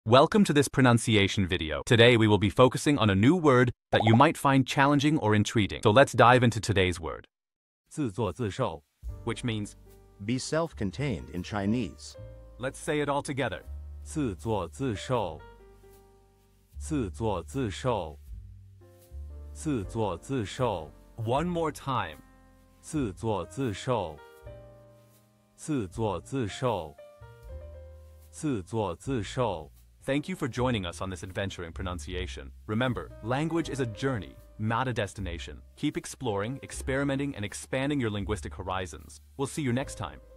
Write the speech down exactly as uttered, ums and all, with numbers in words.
Welcome to this pronunciation video. Today we will be focusing on a new word that you might find challenging or intriguing. So let's dive into today's word. 自作自受 Which means, Be self-contained in Chinese. let's say it all together. 自作自受自作自受自作自受 One more time. 自作自受自作自受自作自受 Thank you for joining us on this adventure in pronunciation. Remember, language is a journey, not a destination. Keep exploring, experimenting, and expanding your linguistic horizons. We'll see you next time.